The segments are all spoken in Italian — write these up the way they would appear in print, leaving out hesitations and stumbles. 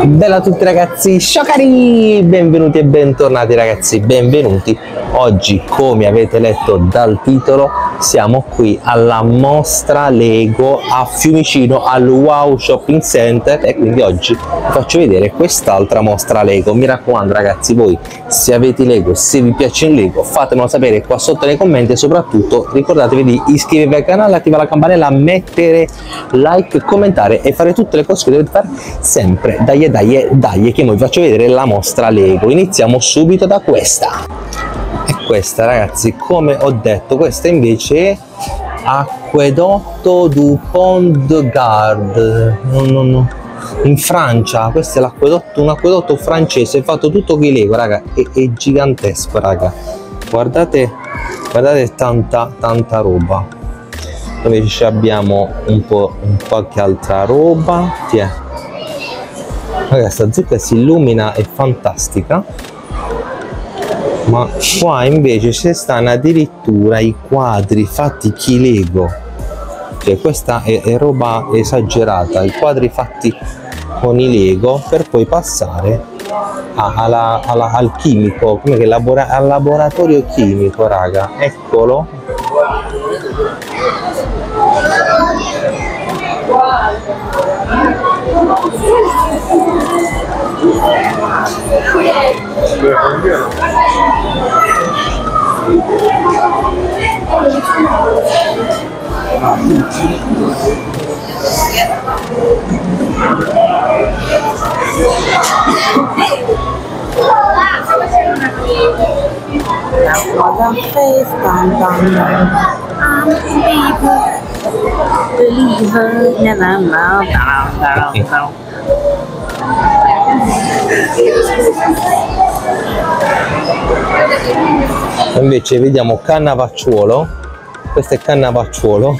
Bella a tutti ragazzi, sciocari! Benvenuti e bentornati ragazzi, benvenuti. Oggi, come avete letto dal titolo, siamo qui alla mostra Lego a Fiumicino al Wow Shopping Center e quindi oggi vi faccio vedere quest'altra mostra Lego. Mi raccomando ragazzi, voi se avete Lego, se vi piace il Lego, fatemelo sapere qua sotto nei commenti e soprattutto ricordatevi di iscrivervi al canale, attivare la campanella, mettere like, commentare e fare tutte le cose che dovete fare sempre. Dai, che vi faccio vedere la mostra Lego. Iniziamo subito da questa. E questa ragazzi, come ho detto, questa invece è Acquedotto du Pont de Gard. No. In Francia, questo è l'acquedotto, un acquedotto francese fatto tutto con i Lego, raga, è gigantesco, raga. Guardate tanta roba. Invece abbiamo un po' qualche altra roba. Tiè. Raga, sta zucca si illumina, è fantastica. Ma qua invece ci stanno addirittura i quadri fatti chi Lego. Cioè questa è roba esagerata, i quadri fatti con i Lego per poi passare al chimico, come che al laboratorio chimico, raga. Eccolo. Invece vediamo Cannavacciuolo. Questo è Cannavacciuolo.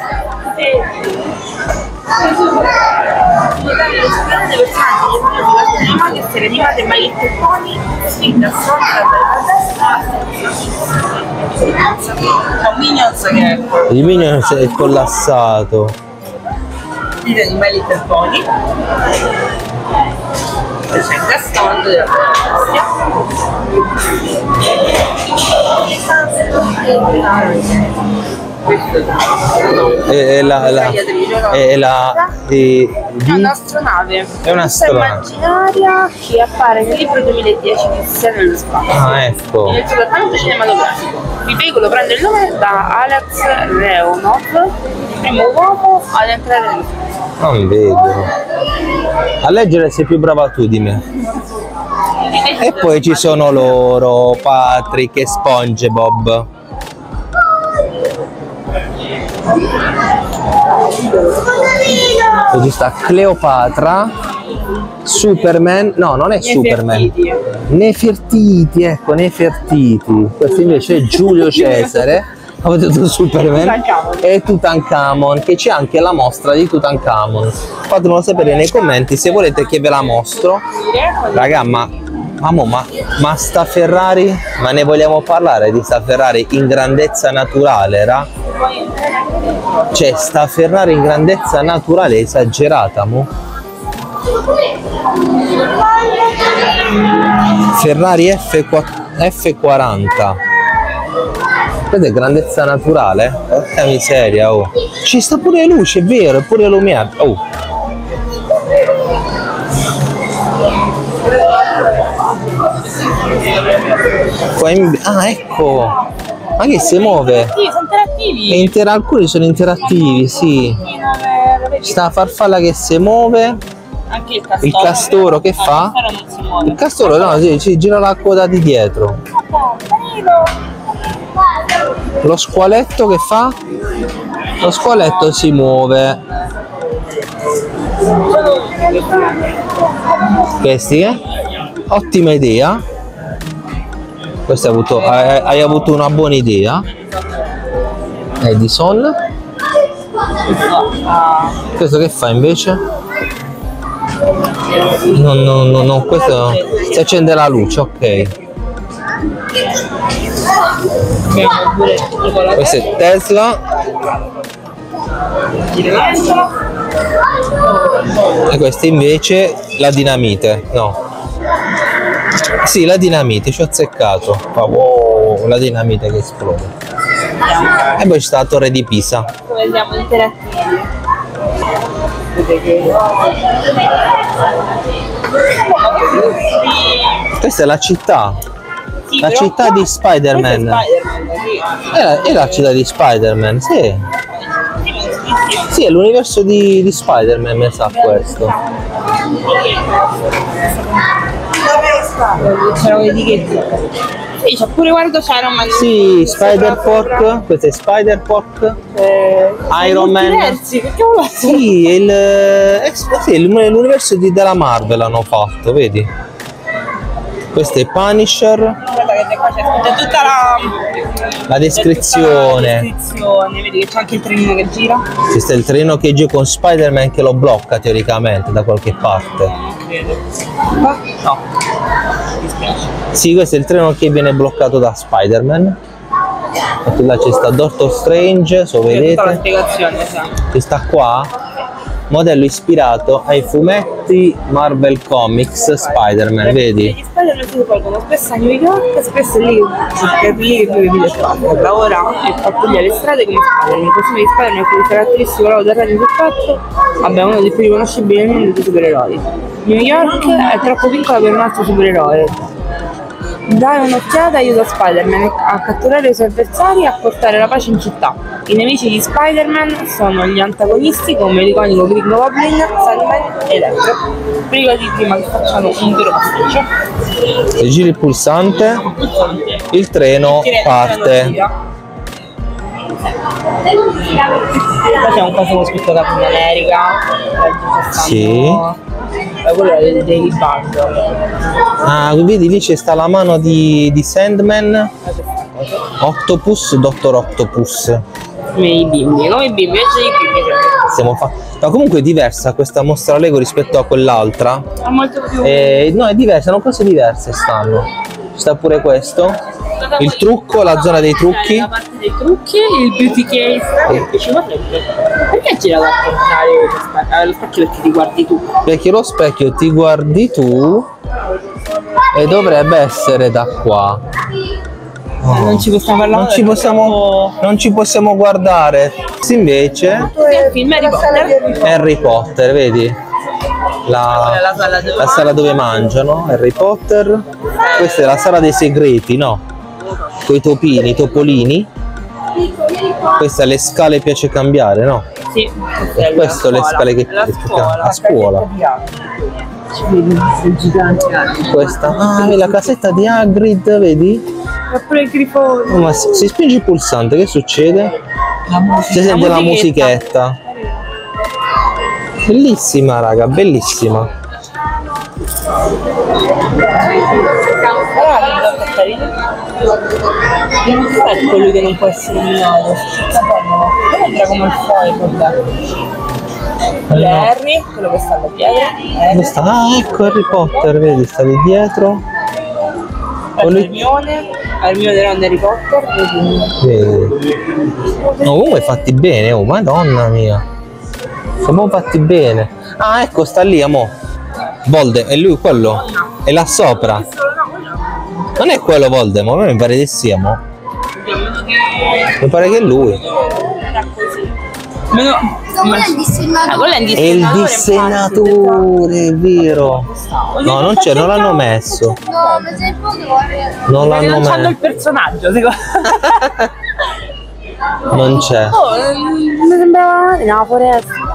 Il Minions è collassato. Gli animali per pony. C'è il Gaston della è un'astronave. È un'astronave Immaginaria che appare nel libro 2010 di Odissea nello spazio. Ah, ecco. Nel suo trattamento cinematografico. Il veicolo prende il nome da Alex Leonov, il primo uomo ad entrare nello spazio. Non vedo. A leggere sei più brava tu di me. E poi ci sono loro, Patrick e SpongeBob. Poi ci sta Cleopatra, Superman, no, non è Superman. Nefertiti, ecco, Nefertiti. Questo invece è Giulio Cesare. Avete detto Superman e Tutankhamon, che c'è anche la mostra di Tutankhamon. Fatemelo sapere nei commenti se volete che ve la mostro. Raga, ma sta Ferrari, ma ne vogliamo parlare di sta Ferrari in grandezza naturale, ra? Cioè sta Ferrari in grandezza naturale esagerata, mo? Ferrari F40. Questa è grandezza naturale? Porca miseria, oh. Ci sta pure luce, è vero, è pure illuminato. Oh. Ah, ecco. Ma che si muove? Sì, sono interattivi. Alcuni sono interattivi, sì. Sta farfalla che si muove. Anche il castoro che fa? Il castoro no, sì, ci gira la coda di dietro. Lo squaletto che fa? Lo squaletto si muove. Questi, ottima idea. Questo hai avuto una buona idea. Edison. Questo che fa invece? No, questo si accende la luce, ok. Questo è Tesla. E questa invece la dinamite, no. Sì, la dinamite, ci ho azzeccato. Wow, la dinamite che esplode. E poi c'è la torre di Pisa. Come siamo interattivi. Questa è la città. Sì, La però città di Spider-Man. È la città di Spider-Man, sì. Sì, è l'universo di Spider-Man, mi sa questo. C'era un'etichetta. Sì, c'è pure, guarda, c'era un Sì, Spider-Pork, questo è Spider-Pork, Iron Man. Diversi, che cavolo è? Sì, l'universo della Marvel hanno fatto, vedi? Questo è Punisher, Guarda che qua c'è tutta la descrizione. Vedi che c'è anche il trenino che gira. Questo è il treno che gira con Spider-Man che lo blocca teoricamente da qualche parte. Non credo. No. Mi dispiace. Sì, questo è il treno che viene bloccato da Spider-Man. E là c'è sta Doctor Strange, so C'è tutta la vedete. spiegazione, sì. Che sta qua, modello ispirato ai fumetti Marvel Comics Spider-Man, vedi? Gli Spider-Man si tolgono spesso a New York, spesso è lì che vive Peter Parker, lavora e pattuglia le strade come Spider-Man. Il costume di Spider-Man è più caratteristico lavoro da anni sul fatto, vabbè, uno dei più riconoscibili nel mondo dei supereroi. New York è troppo piccola per un altro supereroe. Dare un'occhiata aiuta Spider-Man a catturare i suoi avversari e a portare la pace in città. I nemici di Spider-Man sono gli antagonisti come l'iconico Green Goblin, Sandman e Electro. Ricordati prima che facciano un vero pasticcio. Se giri il pulsante, il treno parte. Qua c'è un coso con scritto Captain America. Sì. Quello è il Daily Bundle. Ah, vedi lì c'è sta la mano di Sandman, Octopus, Dottor Octopus. Come i bimbi, come i bimbi, invece i bimbi. Ma comunque è diversa questa mostra Lego rispetto a quell'altra. È molto più. No, è diversa, sono cose diverse stanno. Ci sta pure questo. Il trucco, la zona dei trucchi. La parte dei trucchi, il beauty case. Ci vorrebbe. Perché gira da portare lo specchio perché ti guardi tu? Perché lo specchio ti guardi tu e dovrebbe essere da qua. Non ci possiamo parlare. Non ci possiamo guardare. Invece Il film Harry Potter. Harry Potter, vedi? La sala dove mangiano, Harry Potter. Questa è la sala dei segreti, no? Con i topini, i topolini. Questa le scale piace cambiare, no? Sì. E questo le scale che a scuola. Questa, la casetta di Hagrid, vedi? Ma pure il grifone. Oh, ma si spinge il pulsante, che succede? Si sente la musichetta. Bellissima, raga, bellissima. È quello che non può essere eliminato. Sembra come il foil, vabbè. Harry, quello che sta da dietro. Ecco Harry Potter, vedi, sta lì dietro. Hermione non Harry Potter. Vedi. No, comunque fatti bene, oh madonna mia. Siamo fatti bene. Ah, ecco, sta lì, amo. Voldemort, è lui quello? È là sopra. Non è quello Voldemort, mi pare che sia, mo. Mi pare che è lui. Quello è il dissennatore, è vero. No, non c'è, non l'hanno messo. Non l'hanno messo. messo. Il personaggio, secondo Non c'è. mi sembrava nella foresta.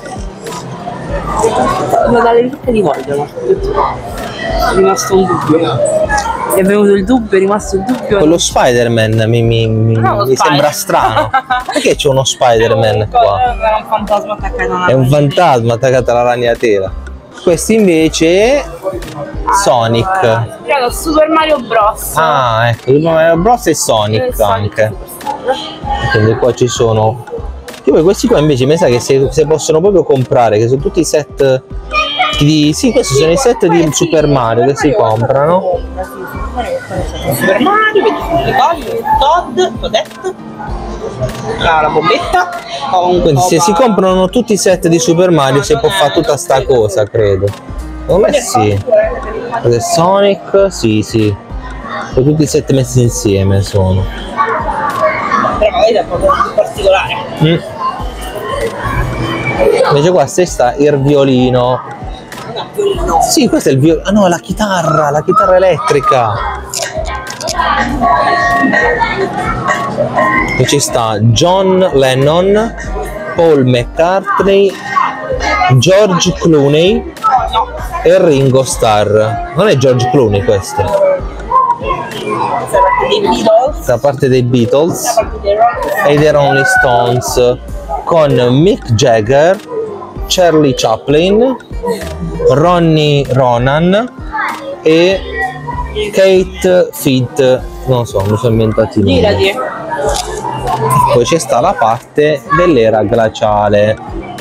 Sono dalle tutte di Voldemort. È rimasto un dubbio. È venuto il dubbio, è rimasto il dubbio. Quello Spider-Man mi sembra strano. Perché c'è uno Spider-Man qua? Era un fantasma attaccato a una È un fantasma attaccato alla ragnatela. Questo invece è Sonic. Credo Super Mario Bros. Ah, ecco, Super Mario Bros e Sonic anche. Quindi qua ci sono. E poi questi qua invece mi sa che se possono proprio comprare, che sono tutti i set di. Sì, questi sono i set di Super Mario che si comprano. Super Mario, vedi le cose, Toadette. la bombetta con Quindi se si comprano tutti i set di Super Mario si può fare tutta sta cosa, credo. Secondo me sì. Cos'è Sonic? Sì, sì. Sono tutti i set messi insieme sono. però magari è proprio più particolare. Invece qua sta il violino. Un violino. Sì, questo è il violino. Ah no, la chitarra elettrica. E ci sta John Lennon, Paul McCartney, George Clooney e Ringo Starr. Non è George Clooney questo? Da parte dei Beatles e dei Rolling Stones, con Mick Jagger, Charlie Chaplin, Ronnie Ronan e Kate Fit. Non so, mi sono inventati i nomi. Poi c'è sta la parte dell'era glaciale.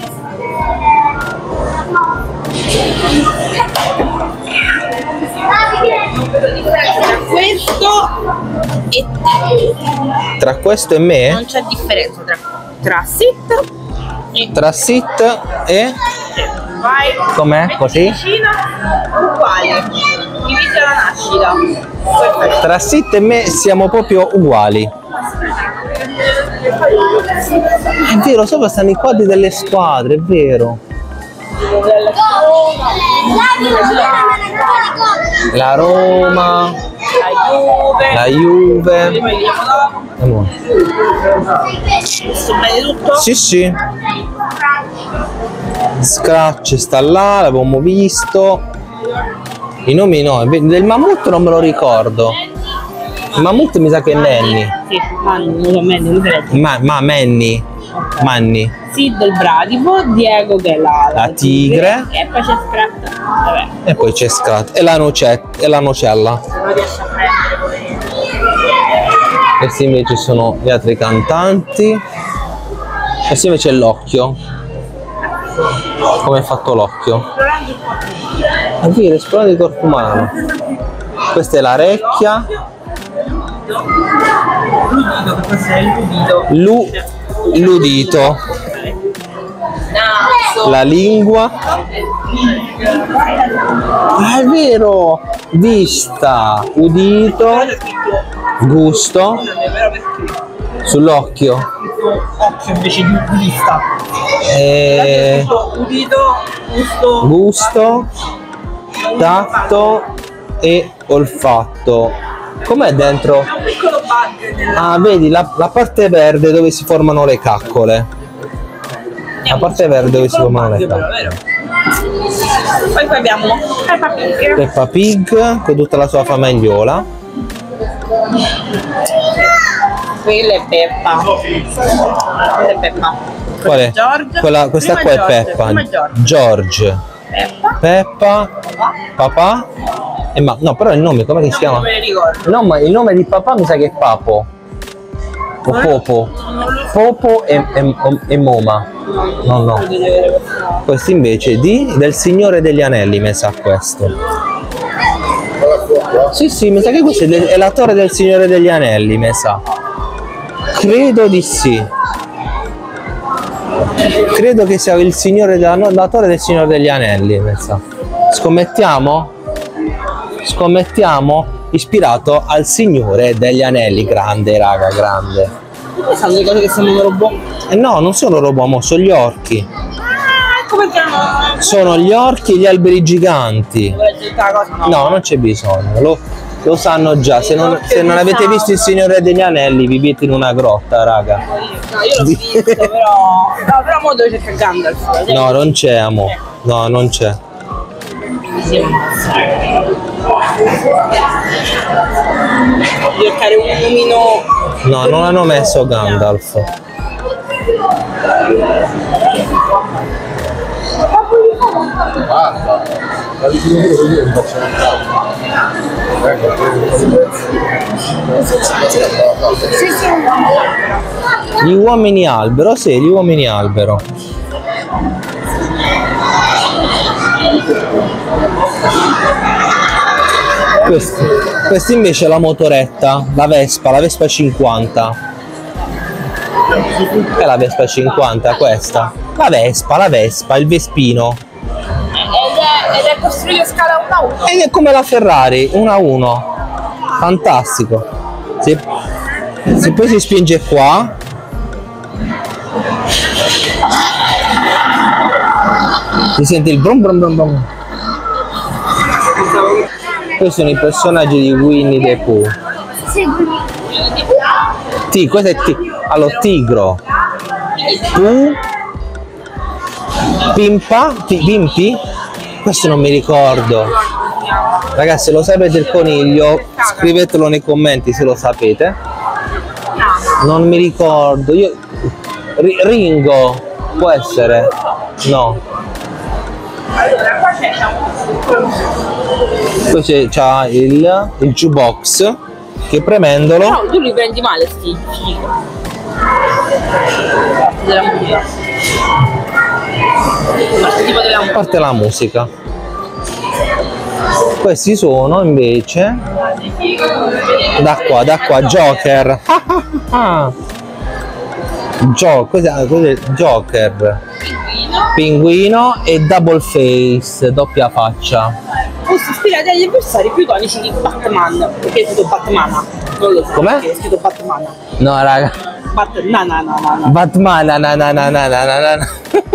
Questo e Tra questo e me? non c'è differenza tra sit e Tra sit e... vai. Com'è? Così? Vicino, uguali, divisi alla nascita. Perfetto. Tra sit e me siamo proprio uguali. È vero, sopra stanno i quadri delle squadre, è vero. La Roma, la Juve. Sto bene tutto? Sì, sì. Scratch sta là, l'avevamo visto. I nomi no, del mammut non me lo ricordo. Il mammut mi sa che è Nanny. Sì, Manny, Manny. Manny. Sid il bradipo, Diego che è la tigre. E poi c'è Scrat. Vabbè, E poi c'è Scratch e la nocella. non riesce a prendere. Questi invece sono gli altri cantanti. Questo invece è l'occhio. Come è fatto l'occhio? È vero, esplorando il corpo umano. Questa è la recchia. L'udito. La lingua. Ah, è vero! Vista, udito, gusto. Sull'occhio. Occhio invece di vista. Udito, Gusto, tatto e olfatto. Com'è dentro? un piccolo bug Ah, vedi la parte verde dove si formano le caccole. La parte verde dove si formano le caccole. Poi abbiamo Peppa Pig. Peppa Pig con tutta la sua famigliola. Quella è Peppa. Quella è Peppa. Qual è? George. Questa Prima qua è George, Peppa. prima George. George. Peppa. Papà. No, però il nome come si chiama? Non me ne ricordo. No, ma il nome di papà mi sa che è Papo. O Popo. Popo e Moma. No. Questo invece del Signore degli Anelli, mi sa questo. Sì, mi sa che questo è la torre del Signore degli Anelli, mi sa. Credo di sì. Credo che sia il Signore la torre del Signore degli Anelli, mi sa. Scommettiamo? Scommettiamo? Ispirato al Signore degli Anelli, grande raga, grande. Queste sono le cose che sembrano robot. No, non sono robot, sono gli orchi. Ecco perché non... Sono gli orchi e gli alberi giganti. la cosa, no. No, non c'è bisogno, lo sanno già. Se non avete visto il Signore degli Anelli, vivete in una grotta, raga. No, io l'ho visto, però... No, però mo dove c'è Gandalf. No, non c'è, amo. No, non c'è. Devo cercare un omino. No, non hanno messo Gandalf. Gli uomini albero, sì, gli uomini albero. Questa invece è la motoretta, la Vespa 50. È la Vespa 50 questa. La Vespa, il Vespino. Ed è costruito a scala 1 a 1. Ed è come la Ferrari, 1 a 1. Fantastico. Se poi si spinge qua. Si sente il brum brum brum brum. Questi sono i personaggi di Winnie the Pooh. Questo è allora, Tigro, Pooh, Pimpi? Questo non mi ricordo. Ragazzi, se lo sapete il coniglio, scrivetelo nei commenti se lo sapete. Non mi ricordo. Ringo, può essere? No. Allora, qua c'è Poi c'ha il jukebox che premendolo. no, tu li prendi male sti della musica. Tipo della musica. Parte la musica. Questi sono invece da qua Joker. Cos'è? Joker, Pinguino e Double Face, doppia faccia. Questo ispirati agli avversari più iconici di Batman, perché è scritto Batman. Non lo so. Com'è? Perché è scritto Batman. No raga, Batman, na.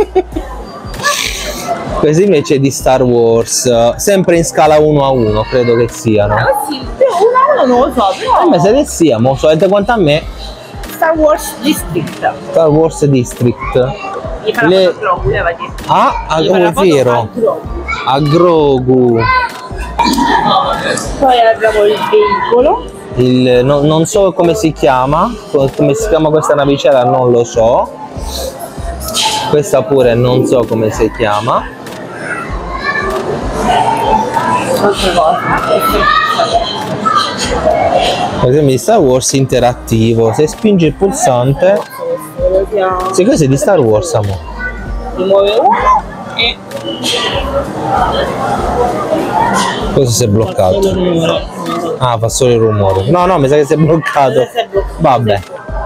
Questi invece di Star Wars, sempre in scala 1 a 1 credo che siano. Sì, 1 a 1 non lo so, però. Ma se ne siamo, sapete quanto a me? Star Wars District. Star Wars District. Gli fa la foto a Grogu, levati. È vero. A Grogu. Poi abbiamo il veicolo. Non so come si chiama questa navicella, non lo so. Questa pure non so come si chiama. Altra cosa. Per esempio di Star Wars interattivo. Se spingi il pulsante. Se questo è di Star Wars, amore. Si muove uno e Questo si è bloccato. Ah, fa solo il rumore. No, mi sa che si è bloccato. Vabbè.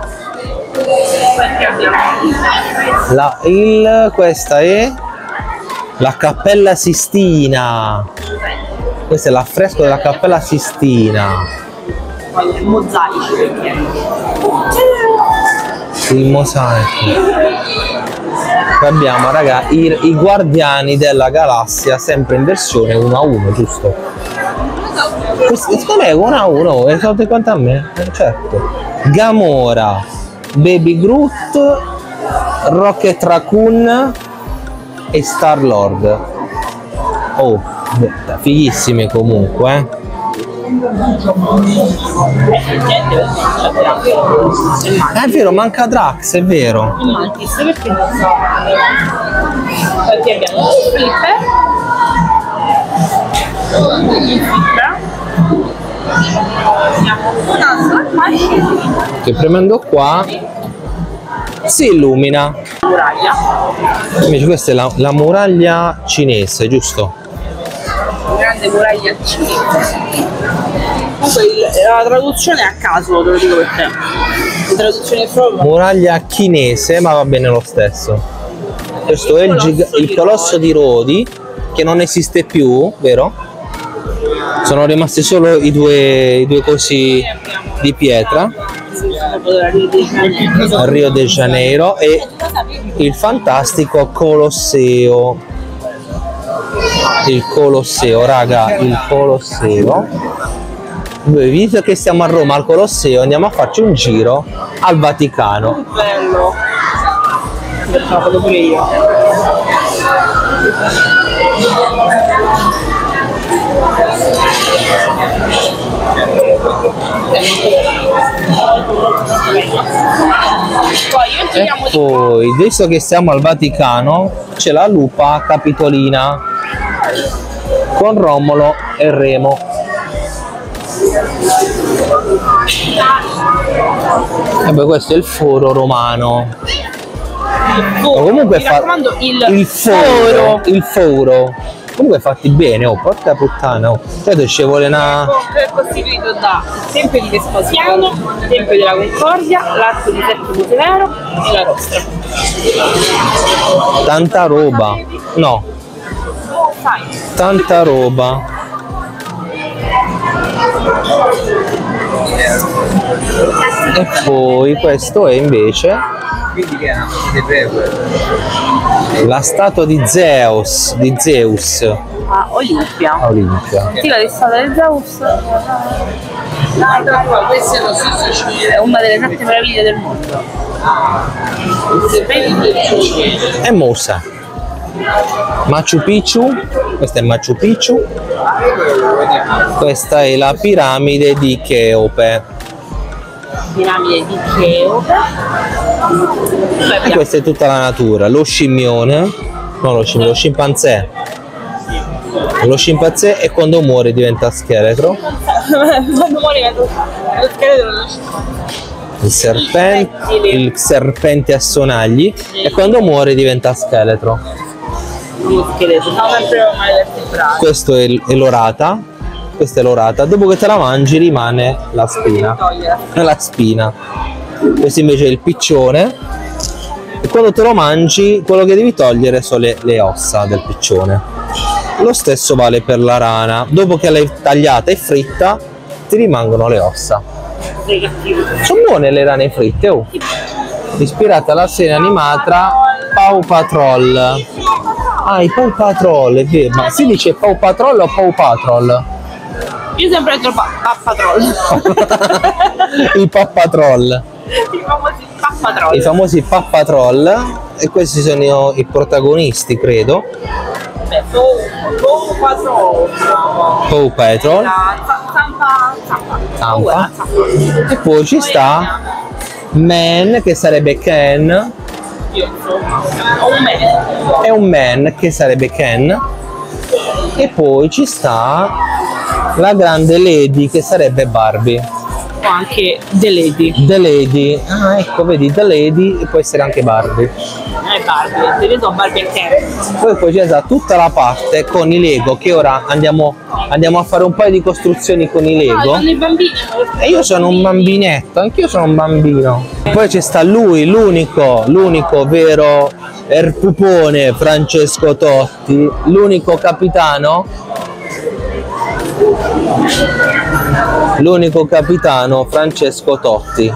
Questa è la Cappella Sistina. Questo è l'affresco della Cappella Sistina. il mosaico perché Il mosaico. Poi abbiamo, raga, i Guardiani della Galassia, sempre in versione 1 a 1, giusto? Questo è 1 a 1, e sapete quanto a me? Certo. Gamora, Baby Groot, Rocket Raccoon e Star Lord. Oh, fighissime comunque, È vero, manca Drax, è vero. il Mantis perché non so. Poi abbiamo il flipper, abbiamo una slot machine Che premendo qua si illumina. muraglia, Invece questa è la muraglia cinese, giusto? grande muraglia cinese. Comunque la traduzione è a caso, te lo dico per te. La traduzione è proprio Muraglia chinese, ma va bene lo stesso. Questo è il colosso di Rodi, che non esiste più, vero? Sono rimasti solo i due cosi di pietra a Rio de Janeiro, e il fantastico Colosseo. Il Colosseo, raga, il Colosseo. Visto che siamo a Roma al Colosseo, andiamo a farci un giro al Vaticano. bello. Lo pure io. E poi, visto che siamo al Vaticano, c'è la lupa capitolina con Romolo e Remo. E poi questo è il foro romano. Oh, O comunque mi raccomando, il foro. Comunque fatti bene, oh, porca puttana, oh. Certo ci vuole una... È costituito da Tempio di Vespasiano, Tempio della Concordia, l'Arco di Settimo Severo e la Rostra. Tanta roba. No, Sai, tanta roba. E poi questo è invece Quindi che è una cosa di Zeus. la statua di Zeus, a Olimpia. a Olimpia. Antica testata di Zeus Questi sono siciliani. è una delle 7 meraviglie del mondo. E Musa. Machu Picchu, questa è Machu Picchu, questa è la piramide di Cheope. Piramide di Cheope. E questa è tutta la natura, lo scimmione, no lo scimmione, lo scimpanzé. Lo scimpanzé e quando muore diventa scheletro. Quando muore lo scheletro dello Il serpente a sonagli e quando muore diventa scheletro. scheletro. Sono sempre maledetti bravi. Questo è l'orata, questa è l'orata, dopo che te la mangi rimane la spina. La spina. Questo invece è il piccione e quando te lo mangi quello che devi togliere sono le ossa del piccione. Lo stesso vale per la rana, dopo che l'hai tagliata e fritta ti rimangono le ossa. Sei cattivo. Sono buone le rane fritte, oh. Ispirata alla serie animata Paw Patrol. Ah, i Paw Patrol, è vero, ma si dice Paw Patrol o Paw Patrol? Io sempre detto Papatrol. I Paw Patrol. I famosi Papatrol. I famosi Paw Patrol e questi sono i protagonisti, credo. Paw Patrol. Zampa. E poi ci sta Man, che sarebbe Ken, Io ho un medico. e un Man che sarebbe Ken, e poi ci sta la grande Lady che sarebbe Barbie. Ho anche The Lady. The Lady, ah ecco vedi, The Lady e può essere anche Barbie. Barbie, te ne so Barbie e Ken. Poi c'è stata tutta la parte con i Lego, che ora andiamo a fare un paio di costruzioni con i Lego. Sono i bambini. E io sono un bambinetto, anch'io sono un bambino. Poi c'è sta lui, l'unico vero erpupone, Francesco Totti, l'unico capitano Francesco Totti.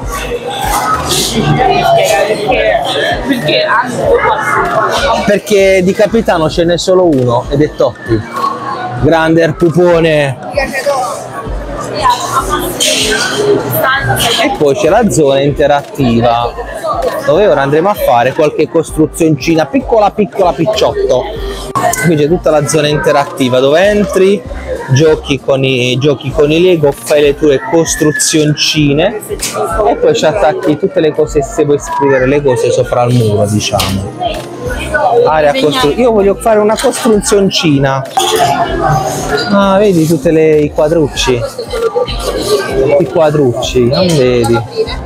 Perché di capitano ce n'è solo uno ed è Totti. Grande erpupone. E poi c'è la zona interattiva dove ora andremo a fare qualche costruzioncina piccola picciotto. Qui c'è tutta la zona interattiva dove entri, giochi con i Lego, fai le tue costruzioncine e poi ci attacchi tutte le cose, se vuoi scrivere le cose sopra il muro, diciamo. Io voglio fare una costruzioncina. Ah, vedi tutte i quadrucci, non vedi?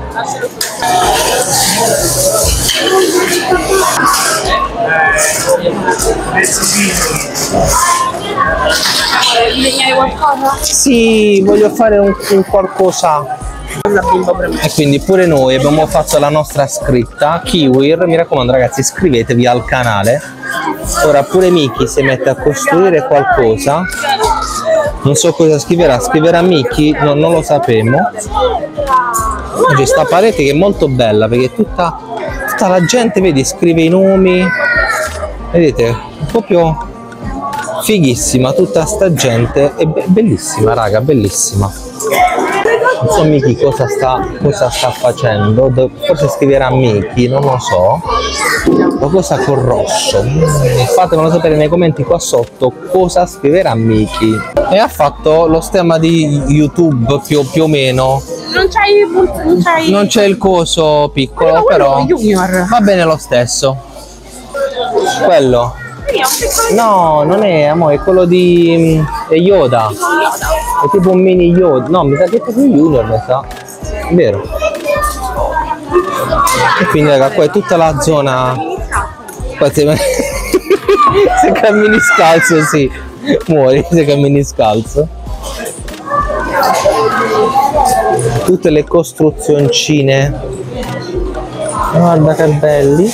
Disegnare qualcosa? Sì, voglio fare un qualcosa. E quindi pure noi abbiamo fatto la nostra scritta Kiwir. Mi raccomando ragazzi, iscrivetevi al canale. Ora pure Miki si mette a costruire qualcosa. Non so cosa scriverà Miki, non lo sapemo. C'è sta parete che è molto bella perché tutta la gente, vedi, scrive i nomi, vedete, proprio fighissima tutta sta gente, è bellissima raga, bellissima. Non so Miki cosa sta facendo, forse scriverà Miki, non lo so, qualcosa con rosso. Fatemelo sapere nei commenti qua sotto cosa scriverà Miki. E ha fatto lo stemma di YouTube più o meno. Non c'è il coso piccolo, però Junior. va bene lo stesso. Quello. No, non è, amore, è quello di Yoda. È tipo un mini Yoda. No, mi sa che è proprio Junior, mi sa. È vero. E quindi raga, qua è tutta la zona. Qua Se cammini scalzo, sì, muori se cammini scalzo. Tutte le costruzioncine, guarda che belli.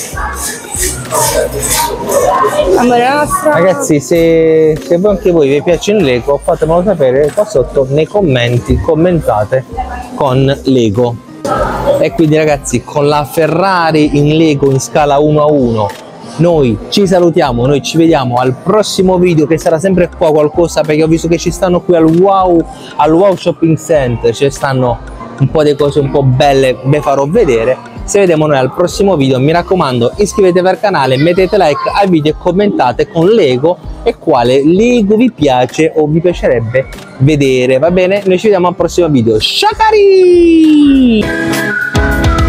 Amore nostra. Ragazzi, se voi anche voi vi piace il Lego, fatemelo sapere qua sotto nei commenti, commentate con Lego. E quindi ragazzi, con la Ferrari in Lego in scala 1:1 noi ci salutiamo, noi ci vediamo al prossimo video, che sarà sempre qua qualcosa, perché ho visto che ci stanno qui al Wow Shopping Center, ci stanno un po' di cose un po' belle, vi farò vedere. Se vediamo noi al prossimo video, mi raccomando, iscrivetevi al canale, mettete like al video e commentate con Lego e quale Lego vi piace o vi piacerebbe vedere, va bene? Noi ci vediamo al prossimo video. Shakari!